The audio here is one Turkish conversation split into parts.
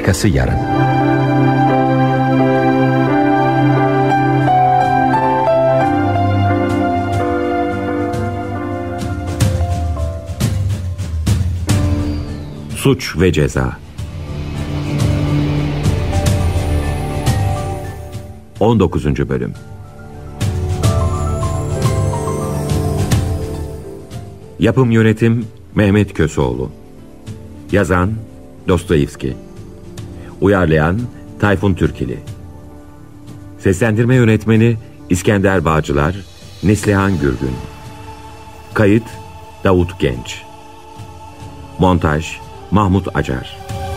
Arkası yarın. Suç ve Ceza 19. Bölüm. Yapım Yönetim Mehmet Köseoğlu. Yazan Dostoyevski. Uyarlayan Tayfun Türkili. Seslendirme Yönetmeni İskender Bağcılar, Neslihan Gürgün. Kayıt Davut Genç. Montaj Mahmut Acar.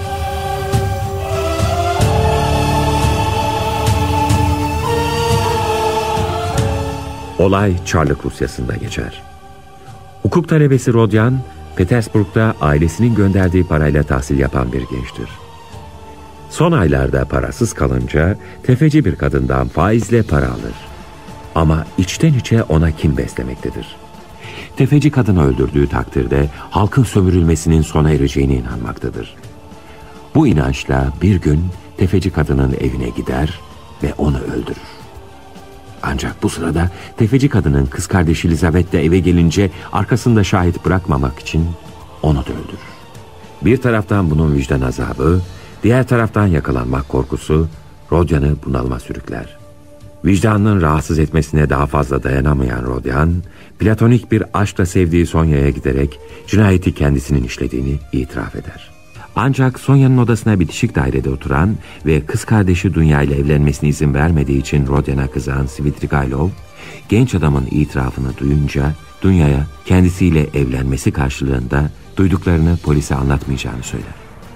Olay Çarlık Rusyası'nda geçer. Hukuk talebesi Rodyan, Petersburg'da ailesinin gönderdiği parayla tahsil yapan bir gençtir. Son aylarda parasız kalınca tefeci bir kadından faizle para alır. Ama içten içe ona kin beslemektedir. Tefeci kadını öldürdüğü takdirde halkın sömürülmesinin sona ereceğine inanmaktadır. Bu inançla bir gün tefeci kadının evine gider ve onu öldürür. Ancak bu sırada tefeci kadının kız kardeşi Elizabeth de eve gelince arkasında şahit bırakmamak için onu da öldürür. Bir taraftan bunun vicdan azabı, diğer taraftan yakalanmak korkusu Rodyan'ı bunalıma sürükler. Vicdanının rahatsız etmesine daha fazla dayanamayan Rodyan, platonik bir aşkla sevdiği Sonya'ya giderek cinayeti kendisinin işlediğini itiraf eder. Ancak Sonya'nın odasına bitişik dairede oturan ve kız kardeşi Dunya ile evlenmesine izin vermediği için Rodyan'a kızan Svidrigailov, genç adamın itirafını duyunca Dunya'ya kendisiyle evlenmesi karşılığında duyduklarını polise anlatmayacağını söyler.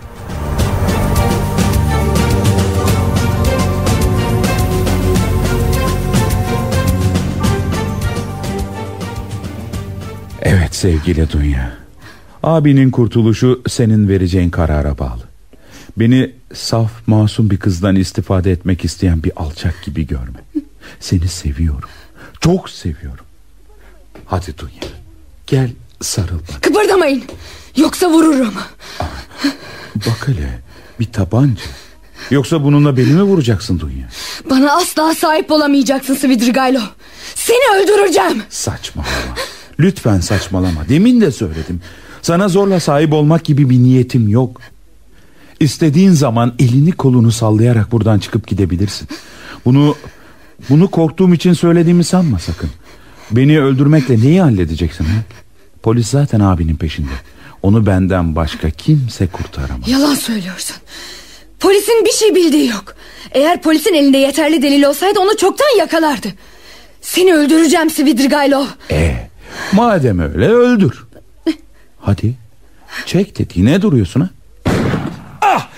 Evet sevgili Dunya, abinin kurtuluşu senin vereceğin karara bağlı. Beni saf, masum bir kızdan istifade etmek isteyen bir alçak gibi görme. Seni seviyorum, çok seviyorum. Hadi Dunya, gel sarıl bana. Kıpırdamayın, yoksa vururum. Bak hele, bir tabanca. Yoksa bununla beni mi vuracaksın Dunya? Bana asla sahip olamayacaksın Svidrigailov. Seni öldüreceğim. Saçmalama. Lütfen saçmalama. Demin de söyledim. Sana zorla sahip olmak gibi bir niyetim yok. İstediğin zaman elini kolunu sallayarak buradan çıkıp gidebilirsin. Bunu korktuğum için söylediğimi sanma sakın. Beni öldürmekle neyi halledeceksin ha? Polis zaten abinin peşinde. Onu benden başka kimse kurtaramaz. Yalan söylüyorsun. Polisin bir şey bildiği yok. Eğer polisin elinde yeterli delil olsaydı onu çoktan yakalardı. Seni öldüreceğim Svidrigailov. Madem öyle öldür. Hadi çek tetiği, ne duruyorsun ha?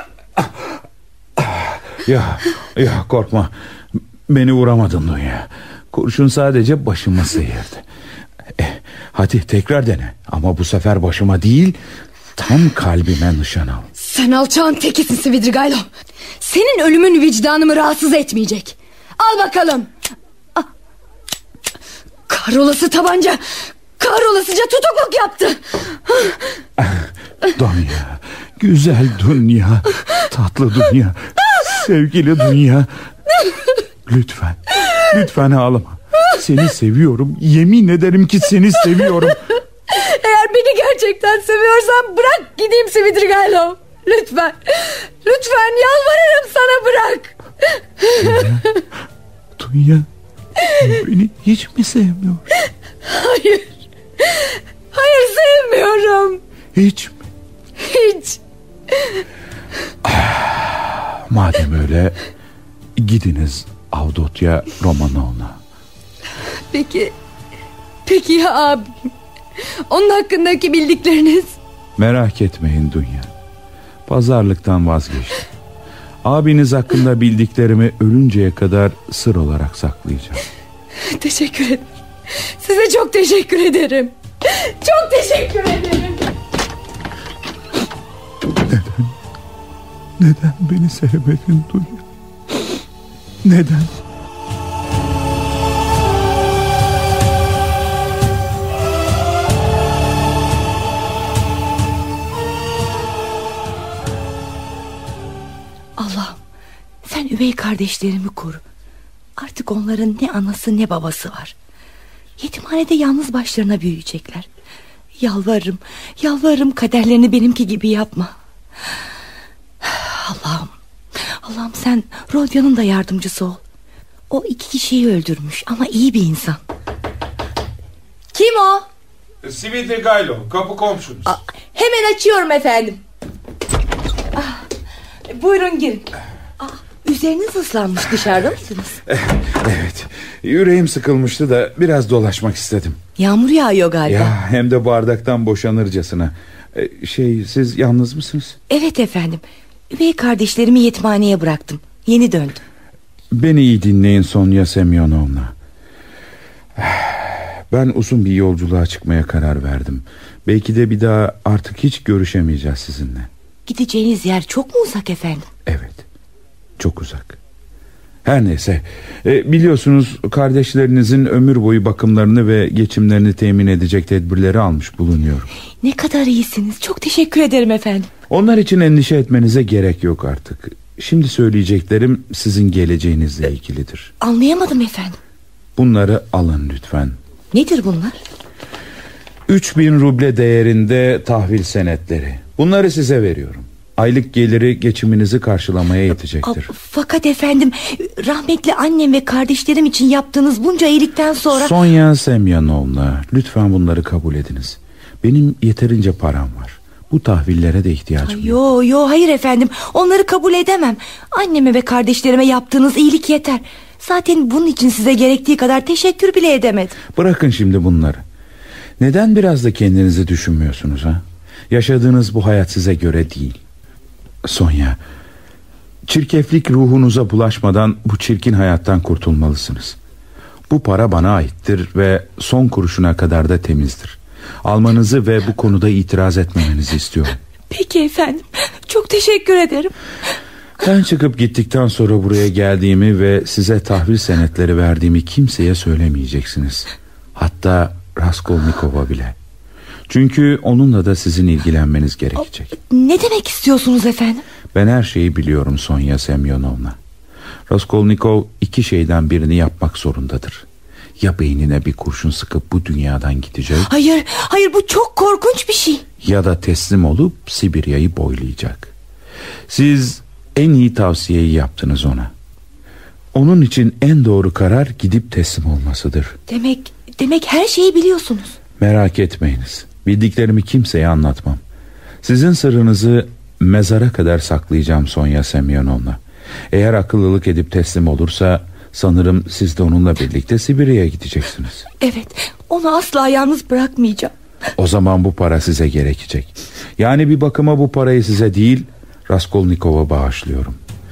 Ya korkma, beni vuramadın Dunya. Kurşun sadece başımı sıyırdı. Hadi tekrar dene, ama bu sefer başıma değil, tam kalbime nişan al. Sen alçağın tekisin Svidrigailov. Senin ölümün vicdanımı rahatsız etmeyecek. Al bakalım. Kahrolası tabanca, kahrolasıca tutukluk yaptı. Dunya, güzel Dunya, tatlı Dunya, sevgili Dunya. Lütfen ağlama. Seni seviyorum, yemin ederim ki seni seviyorum. Eğer beni gerçekten seviyorsan bırak gideyim Svidrigailov. Lütfen yalvarırım sana, bırak. Dunya, beni hiç mi sevmiyor? Hayır sevmiyorum. Hiç mi? Hiç. Madem öyle, gidiniz Avdotya Romanovna. Peki ya abim? Onun hakkındaki bildikleriniz? Merak etmeyin Dunya, pazarlıktan vazgeçtim. Abiniz hakkında bildiklerimi ölünceye kadar sır olarak saklayacağım. Teşekkür ederim. Size çok teşekkür ederim. Çok teşekkür ederim. Neden beni sevmedin Dunya? Neden? üvey kardeşlerimi koru. Artık onların ne anası ne babası var. Yetimhanede yalnız başlarına büyüyecekler. Yalvarırım, yalvarırım, kaderlerini benimki gibi yapma. Allah'ım sen Rodya'nın da yardımcısı ol. O 2 kişiyi öldürmüş ama iyi bir insan. Kim o? Svidrigailov, kapı komşunuz. Hemen açıyorum efendim. Buyurun girin. Üzeriniz ıslanmış, dışarıda mısınız? Evet, yüreğim sıkılmıştı da biraz dolaşmak istedim. Yağmur yağıyor galiba. Ya, hem de bardaktan boşanırcasına. Siz yalnız mısınız? Evet efendim. Üvey kardeşlerimi yetimhaneye bıraktım. Yeni döndüm. Beni iyi dinleyin Sonya Semyonovna. Ben uzun bir yolculuğa çıkmaya karar verdim. Belki de bir daha artık hiç görüşemeyeceğiz sizinle. Gideceğiniz yer çok mu uzak efendim? Evet, çok uzak. Her neyse, biliyorsunuz kardeşlerinizin ömür boyu bakımlarını ve geçimlerini temin edecek tedbirleri almış bulunuyorum. Ne kadar iyisiniz, çok teşekkür ederim efendim. Onlar için endişe etmenize gerek yok artık. Şimdi söyleyeceklerim sizin geleceğinizle ilgilidir. Anlayamadım efendim. Bunları alın lütfen. Nedir bunlar? 3000 ruble değerinde tahvil senetleri. Bunları size veriyorum. Aylık geliri geçiminizi karşılamaya yetecektir. Fakat efendim, rahmetli annem ve kardeşlerim için yaptığınız bunca iyilikten sonra... Sonya Semyonovna, lütfen bunları kabul ediniz. Benim yeterince param var. Bu tahvillere de ihtiyacım yok. Yo, hayır efendim, onları kabul edemem. Anneme ve kardeşlerime yaptığınız iyilik yeter. Zaten bunun için size gerektiği kadar teşekkür bile edemedim. Bırakın şimdi bunları. Neden biraz da kendinizi düşünmüyorsunuz ha? Yaşadığınız bu hayat size göre değil. Sonya, çirkeflik ruhunuza bulaşmadan bu çirkin hayattan kurtulmalısınız. Bu para bana aittir ve son kuruşuna kadar da temizdir. Almanızı ve bu konuda itiraz etmemenizi istiyorum. Peki efendim, çok teşekkür ederim. Ben çıkıp gittikten sonra buraya geldiğimi ve size tahvil senetleri verdiğimi kimseye söylemeyeceksiniz. Hatta Raskolnikov'a bile. Çünkü onunla da sizin ilgilenmeniz gerekecek. Ne demek istiyorsunuz efendim? Ben her şeyi biliyorum Sonya Semyonovna. Raskolnikov 2 şeyden birini yapmak zorundadır. Ya beynine bir kurşun sıkıp bu dünyadan gidecek. Hayır, bu çok korkunç bir şey. Ya da teslim olup Sibirya'yı boylayacak. Siz en iyi tavsiyeyi yaptınız ona. Onun için en doğru karar gidip teslim olmasıdır. Demek her şeyi biliyorsunuz. Merak etmeyiniz. Bildiklerimi kimseye anlatmam. Sizin sırrınızı mezara kadar saklayacağım Sonya Semyonovna. Eğer akıllılık edip teslim olursa sanırım siz de onunla birlikte Sibirya'ya gideceksiniz. Evet, onu asla yalnız bırakmayacağım. O zaman bu para size gerekecek. Yani bir bakıma bu parayı size değil, Raskolnikov'a bağışlıyorum.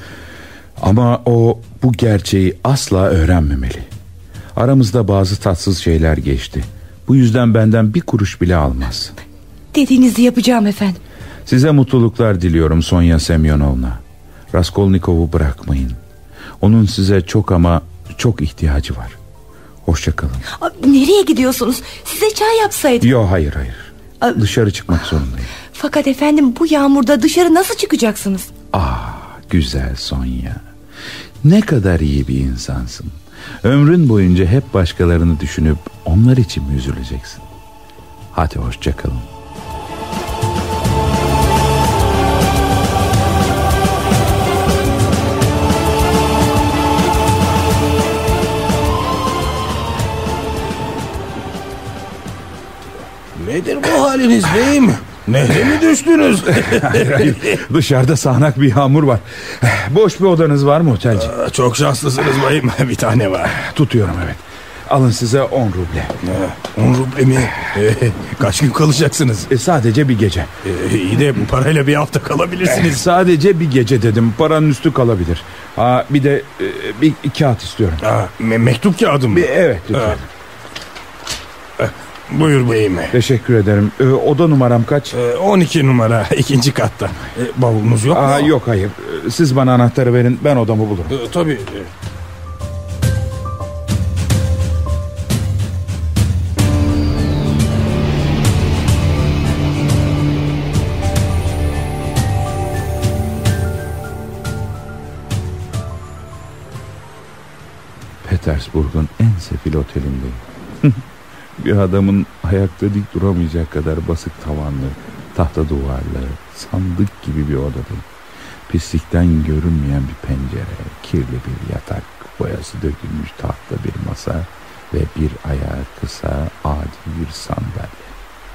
Ama o bu gerçeği asla öğrenmemeli. Aramızda bazı tatsız şeyler geçti. Bu yüzden benden bir kuruş bile almaz. Dediğinizi yapacağım efendim. Size mutluluklar diliyorum Sonya Semyonovna. Raskolnikov'u bırakmayın. Onun size çok ama çok ihtiyacı var. Hoşça kalın. Nereye gidiyorsunuz? Size çay yapsaydım. Yok, hayır. Dışarı çıkmak zorundayım. Fakat efendim, bu yağmurda dışarı nasıl çıkacaksınız? Güzel Sonya. Ne kadar iyi bir insansın. Ömrün boyunca hep başkalarını düşünüp onlar için mi üzüleceksin? Hadi hoşça kalın. Nedir bu haliniz beyim? Nehre mi düştünüz? Hayır. Dışarıda sağanak bir yağmur var. Boş bir odanız var mı otelci? Çok şanslısınız bayım. Bir tane var. Tutuyorum, evet. Alın size 10 ruble. 10 ruble mi? Kaç gün kalacaksınız? Sadece bir gece. İyi de bu parayla bir hafta kalabilirsiniz. Sadece bir gece dedim. Paranın üstü kalabilir. Bir de bir kağıt istiyorum. Mektup kağıdı mı? Evet, lütfen. Buyur beyim. Teşekkür ederim. Oda numaram kaç? 12 numara, 2. katta. Bavulunuz yok mu? Yok, hayır. Siz bana anahtarı verin, ben odamı bulurum. Tabii. Petersburg'un en sefil otelindeyim. Bir adamın ayakta dik duramayacak kadar basık tavanlı, tahta duvarlı, sandık gibi bir odadayım. Pislikten görünmeyen bir pencere, kirli bir yatak, boyası dökülmüş tahta bir masa ve bir ayağı kısa adi bir sandalye.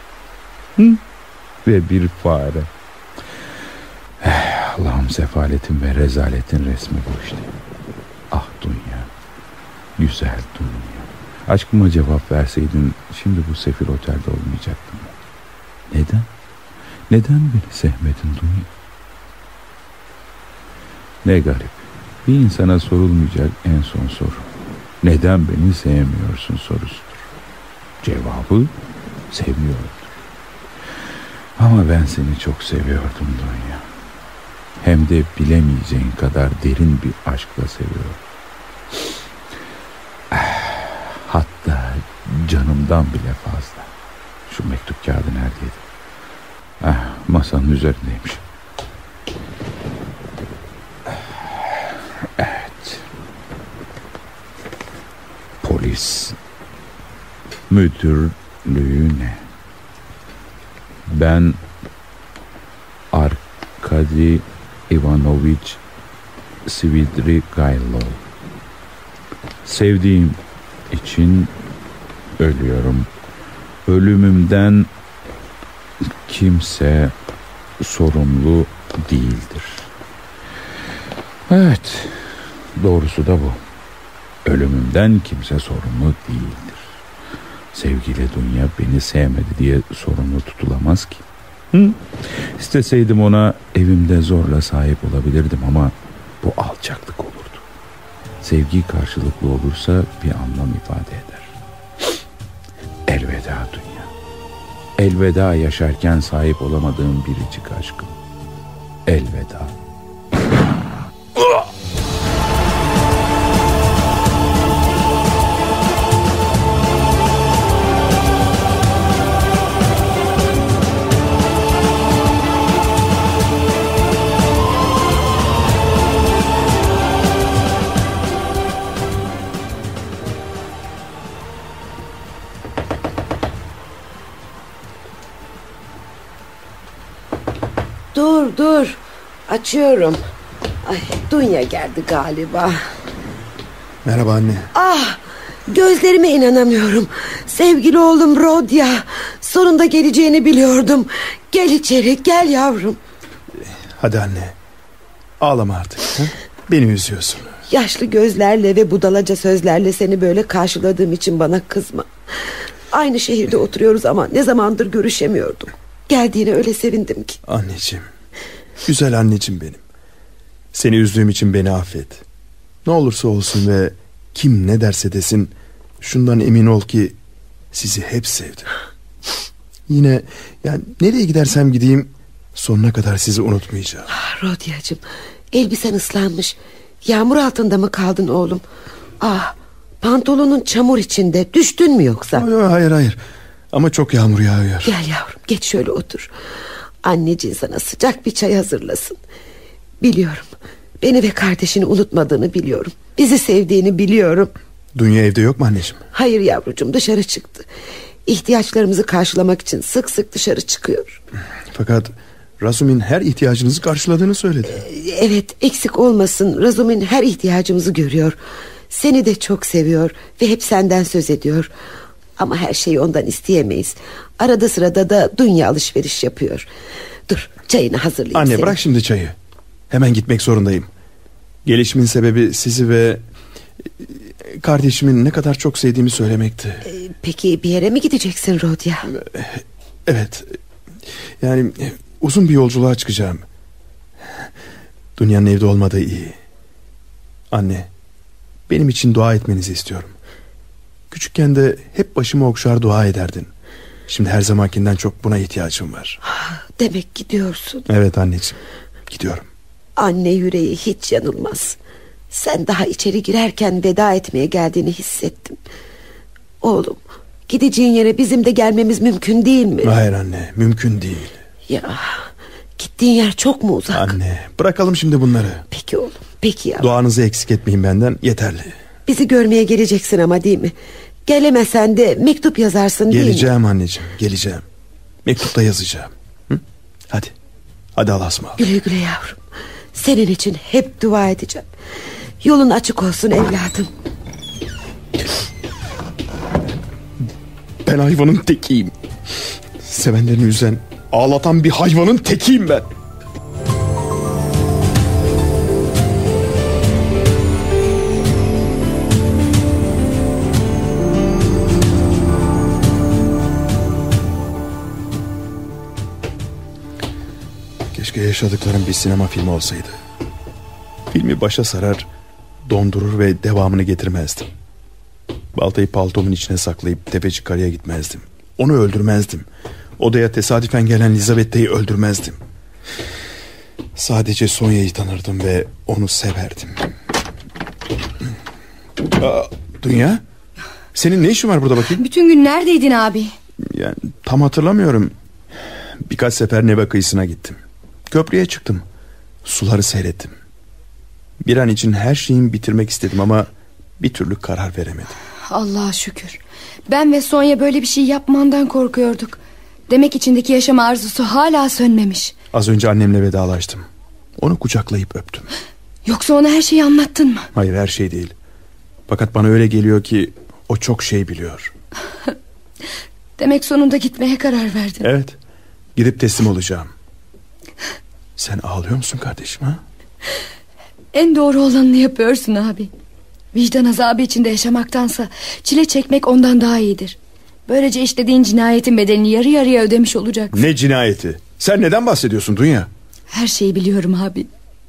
Ve bir fare. Allah'ım, sefaletin ve rezaletin resmi bu işte. Ah dünya, güzel dünya. Aşkıma cevap verseydin şimdi bu sefil otelde olmayacaktım. Neden? Neden beni sevmedin dünya? Ne garip. Bir insana sorulmayacak en son soru. Neden beni sevmiyorsun sorusudur. Cevabı sevmiyorumdur. Ama ben seni çok seviyordum dünya. Hem de bilemeyeceğin kadar derin bir aşkla seviyorum. Hatta canımdan bile fazla. Şu mektup kağıdı neredeydi? Masanın üzerindeymiş. Evet. Polis müdürlüğüne. Ben Arkady Ivanovich Svidrigaylov. Sevdiğim için ölüyorum. Ölümümden kimse sorumlu değildir. Evet, doğrusu da bu. Ölümümden kimse sorumlu değildir. Sevgili dünya beni sevmedi diye sorumlu tutulamaz ki. İsteseydim ona evimde zorla sahip olabilirdim ama bu alçaklık olurdu. Sevgi karşılıklı olursa bir anlam ifade eder. Elveda dünya. Elveda yaşarken sahip olamadığım biricik aşkım. Elveda. Dur açıyorum. Ay, Dunya geldi galiba. Merhaba anne. Gözlerime inanamıyorum. Sevgili oğlum Rodya, sonunda geleceğini biliyordum. Gel içeri, gel yavrum. Hadi anne, ağlama artık. Beni üzüyorsun. Yaşlı gözlerle ve budalaca sözlerle seni böyle karşıladığım için bana kızma. Aynı şehirde oturuyoruz ama ne zamandır görüşemiyorduk. Geldiğine öyle sevindim ki. Anneciğim, güzel anneciğim benim. Seni üzdüğüm için beni affet. Ne olursa olsun ve kim ne derse desin, şundan emin ol ki sizi hep sevdim. Yine yani nereye gidersem gideyim sonuna kadar sizi unutmayacağım. Rodyacığım, elbisen ıslanmış. Yağmur altında mı kaldın oğlum? Pantolonun çamur içinde. Düştün mü yoksa? Hayır. Ama çok yağmur yağıyor. Gel yavrum, geç şöyle otur. Anneciğin sana sıcak bir çay hazırlasın. Biliyorum, beni ve kardeşini unutmadığını biliyorum. Bizi sevdiğini biliyorum. Dünya evde yok mu anneciğim? Hayır yavrucuğum, dışarı çıktı. İhtiyaçlarımızı karşılamak için sık sık dışarı çıkıyor. Fakat Razum'in her ihtiyacınızı karşıladığını söyledi. Evet, eksik olmasın, Razum'in her ihtiyacımızı görüyor. Seni de çok seviyor ve hep senden söz ediyor. Ama her şeyi ondan isteyemeyiz. Arada sırada da Dünya alışveriş yapıyor. Dur, çayını hazırlayayım. Anne senin. Bırak şimdi çayı. Hemen gitmek zorundayım. Gelişimin sebebi sizi ve kardeşimin ne kadar çok sevdiğimi söylemekti. Peki bir yere mi gideceksin Rodya? Evet. Yani uzun bir yolculuğa çıkacağım. Dünyanın evde olmadığı iyi. Anne, benim için dua etmenizi istiyorum. Küçükken de hep başımı okşar dua ederdin. Şimdi her zamankinden çok buna ihtiyacım var. Demek gidiyorsun. Evet anneciğim, gidiyorum. Anne yüreği hiç yanılmaz. Sen daha içeri girerken veda etmeye geldiğini hissettim. Oğlum, gideceğin yere bizim de gelmemiz mümkün değil mi? Hayır anne, mümkün değil. Ya, gittiğin yer çok mu uzak? Anne, bırakalım şimdi bunları. Peki oğlum, peki ya. Duanızı eksik etmeyin benden, yeterli. Bizi görmeye geleceksin ama değil mi? Gelemesen de mektup yazarsın değil mi? Geleceğim anneciğim, geleceğim. Mektupta yazacağım. Hı? Hadi Allah'a ısmarladık. Güle güle yavrum. Senin için hep dua edeceğim. Yolun açık olsun evladım. Ben hayvanın tekiyim. Sevenlerini üzen, ağlatan bir hayvanın tekiyim ben. Keşke yaşadıklarım bir sinema filmi olsaydı. Filmi başa sarar, dondurur ve devamını getirmezdim. Baltayı paltomun içine saklayıp tefeci karıya gitmezdim. Onu öldürmezdim. Odaya tesadüfen gelen Lizavetta'yı öldürmezdim. Sadece Sonya'yı tanırdım ve onu severdim. Dünya, senin ne işin var burada bakayım? Bütün gün neredeydin abi? Yani tam hatırlamıyorum. Birkaç sefer Neva kıyısına gittim. Köprüye çıktım. Suları seyrettim. Bir an için her şeyimi bitirmek istedim ama bir türlü karar veremedim. Allah'a şükür. Ben ve Sonya böyle bir şey yapmandan korkuyorduk. Demek içindeki yaşam arzusu hala sönmemiş. Az önce annemle vedalaştım. Onu kucaklayıp öptüm. Yoksa ona her şeyi anlattın mı? Hayır, her şey değil. Fakat bana öyle geliyor ki o çok şey biliyor. Demek sonunda gitmeye karar verdin. Evet, gidip teslim olacağım. Sen ağlıyor musun kardeşim ha? En doğru olanını yapıyorsun abi. Vicdan azabı içinde yaşamaktansa çile çekmek ondan daha iyidir. Böylece işlediğin cinayetin bedelini yarı yarıya ödemiş olacaksın. Ne cinayeti? Sen neden bahsediyorsun Dünya? Her şeyi biliyorum abi.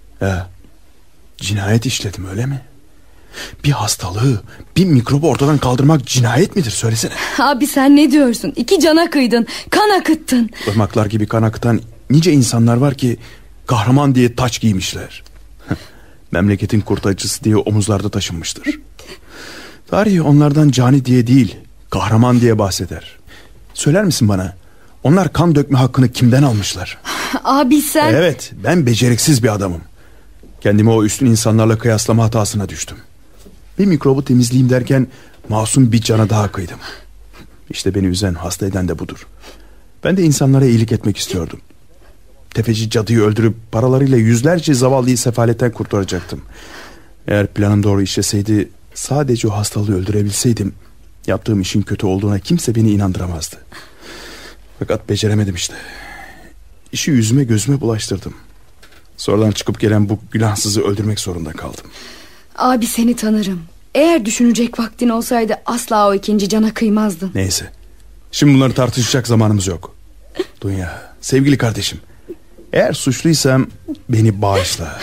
Cinayet işledim öyle mi? Bir hastalığı, bir mikrobu ortadan kaldırmak cinayet midir, söylesene. Abi sen ne diyorsun? 2 cana kıydın, kan akıttın. Irmaklar gibi kan akıtan nice insanlar var ki kahraman diye taç giymişler. Memleketin kurtarıcısı diye omuzlarda taşınmıştır. Tarih onlardan cani diye değil, kahraman diye bahseder. Söyler misin bana, onlar kan dökme hakkını kimden almışlar? Abi sen... Evet, ben beceriksiz bir adamım. Kendimi o üstün insanlarla kıyaslama hatasına düştüm. Bir mikrobu temizleyeyim derken masum bir cana daha kıydım. İşte beni üzen, hasta eden de budur. Ben de insanlara iyilik etmek istiyordum. Tefeci cadıyı öldürüp paralarıyla yüzlerce zavallıyı sefaletten kurtaracaktım. Eğer planım doğru işleseydi, sadece o hastalığı öldürebilseydim, yaptığım işin kötü olduğuna kimse beni inandıramazdı. Fakat beceremedim işte. İşi yüzüme gözüme bulaştırdım. Sonradan çıkıp gelen bu günahsızı öldürmek zorunda kaldım. Abi seni tanırım. Eğer düşünecek vaktin olsaydı asla o 2. cana kıymazdın. Neyse, şimdi bunları tartışacak zamanımız yok. Dünya, sevgili kardeşim, eğer suçluysam beni bağışla.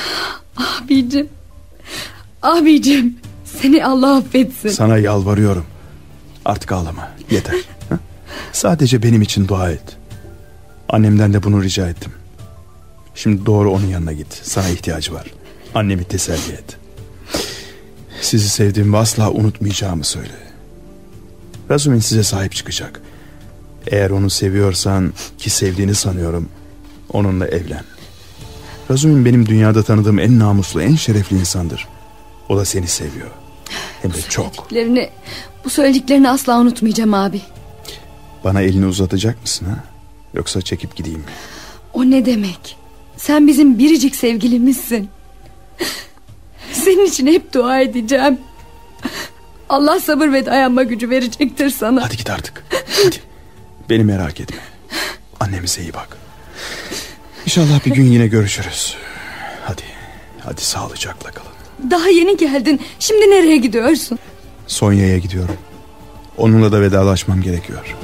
Abicim, seni Allah affetsin. Sana yalvarıyorum. Artık ağlama, yeter. Sadece benim için dua et. Annemden de bunu rica ettim. Şimdi doğru onun yanına git. Sana ihtiyacı var. Annemi teselli et. Sizi sevdiğimi ve asla unutmayacağımı söyle. Razumin size sahip çıkacak. Eğer onu seviyorsan, ki sevdiğini sanıyorum, onunla evlen. Razumin benim dünyada tanıdığım en namuslu, en şerefli insandır. O da seni seviyor. Hem de çok. Bu söylediklerini asla unutmayacağım abi. Bana elini uzatacak mısın ha? Yoksa çekip gideyim mi? O ne demek? Sen bizim biricik sevgilimizsin. Senin için hep dua edeceğim. Allah sabır ve dayanma gücü verecektir sana. Hadi git artık. Hadi. Beni merak etme. Annemize iyi bak. İnşallah bir gün yine görüşürüz. Hadi sağlıcakla kalın. Daha yeni geldin. Şimdi nereye gidiyorsun? Sonya'ya gidiyorum. Onunla da vedalaşmam gerekiyor.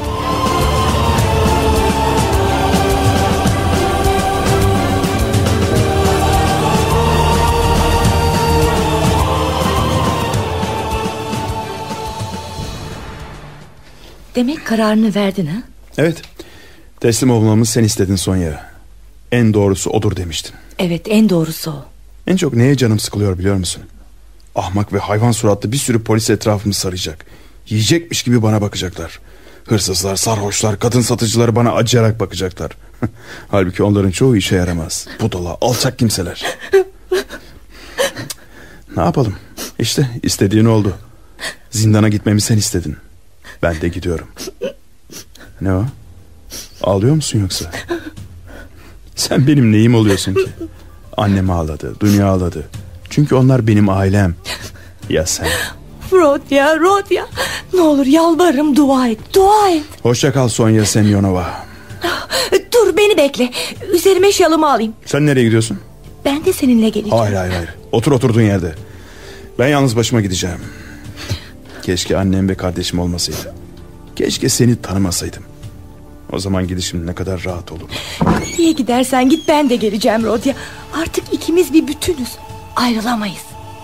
Demek kararını verdin ha? Evet. Teslim olmamı sen istedin Sonya. En doğrusu odur demiştin. Evet, en doğrusu o. En çok neye canım sıkılıyor biliyor musun? Ahmak ve hayvan suratlı bir sürü polis etrafımı saracak. Yiyecekmiş gibi bana bakacaklar. Hırsızlar, sarhoşlar, kadın satıcıları bana acıyarak bakacaklar. Halbuki onların çoğu işe yaramaz. Budala, alçak kimseler. Ne yapalım? İşte istediğin oldu. Zindana gitmemi sen istedin. Ben de gidiyorum. Ne o? Ağlıyor musun yoksa? Sen benim neyim oluyorsun ki? Annem ağladı, dünya ağladı. Çünkü onlar benim ailem. Ya sen? Rodya, Rodya. Ne olur yalvarırım, dua et, dua et. Hoşça kal Sonya Semyonova. Dur, beni bekle. Üzerime şalımı alayım. Sen nereye gidiyorsun? Ben de seninle geleceğim. Hayır. Otur oturduğun yerde. Ben yalnız başıma gideceğim. Keşke annem ve kardeşim olmasaydı. Keşke seni tanımasaydım. O zaman gidişim ne kadar rahat olur. Nereye gidersen git, ben de geleceğim Rodya. Artık ikimiz bir bütünüz. Ayrılamayız.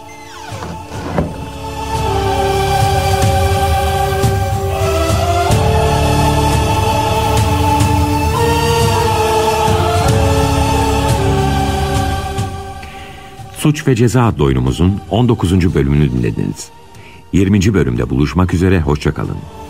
Suç ve Ceza adlı oyunumuzun 19. bölümünü dinlediniz. 20. bölümde buluşmak üzere, hoşça kalın.